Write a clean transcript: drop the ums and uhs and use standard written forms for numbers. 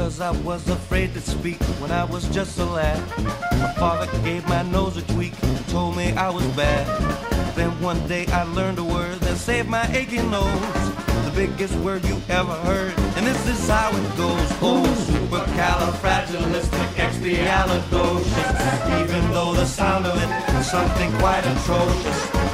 'cause I was afraid to speak when I was just a lad. My father gave my nose a tweak and told me I was bad. Then one day I learned a word that saved my aching nose. The biggest word you ever heard, and this is how it goes. Oh, supercalifragilisticexpialidocious. Even though the sound of it is something quite atrocious.